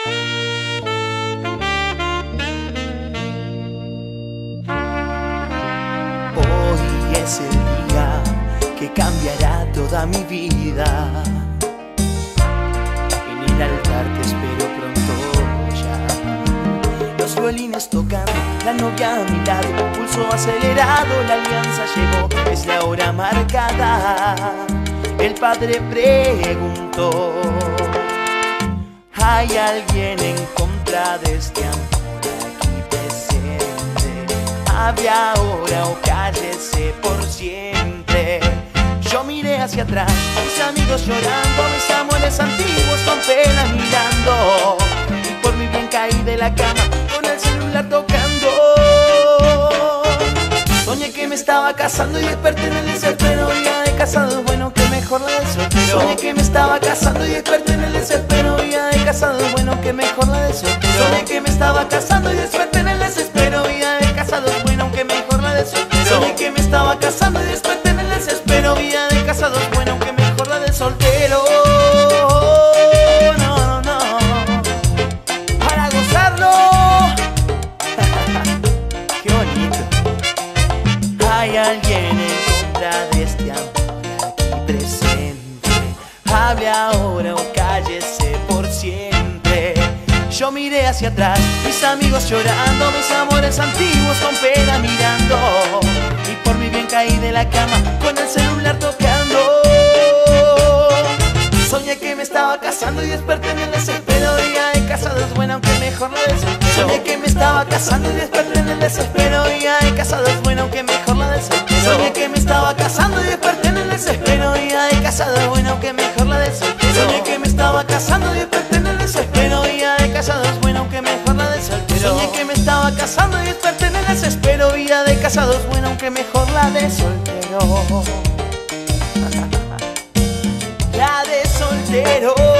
Hoy es el día que cambiará toda mi vida. En el altar te espero pronto ya. Los violines tocando, la novia a mi lado, pulso acelerado, la alianza llegó, es la hora marcada. El padre preguntó: ¿hay alguien en contra de este amor aquí presente? Hable ahora o cállese por siempre. Yo miré hacia atrás, mis amigos llorando, mis amores antiguos con pena mirando. Y por mi bien caí de la cama con el celular tocando. Soñé que me estaba casando y desperté en el desespero. Vida de casado es bueno, que mejor la del soltero. Soñé que me estaba casando y desperté en el desespero. Vida de casado es bueno, que mejor la del soltero. Soñé que me estaba casando y desperté en el desespero. Vida de casado es bueno, que mejor la del soltero. Soñé que me estaba casando y desperté en el desespero. Vida de casado es bueno, que mejor la del soltero. No, no, para gozarlo. Qué bonito. Hay alguien en contra de este amor aquí presente. Hable ahora o cállese por siempre. Yo miré hacia atrás, mis amigos llorando, mis amores antiguos con pena mirando. Y por mi bien caí de la cama con el celular tocando. Soñé que me estaba casando y desperté en el desespero. Día de casado es bueno, aunque mejor la del soltero. Soñé que me estaba casando y desperté en el desespero. Día de casado es bueno, aunque mejor la del soltero. Soñé que me estaba casando y desperté en el desespero. Día de casado es bueno, aunque mejor la del soltero. Soñé que me estaba casando y desperté en el desespero. Día de casado es bueno, aunque mejor la del soltero. Soñé que me estaba casando y desperté en el desespero. Vida de casado es bueno, aunque mejor la de soltero. La de soltero.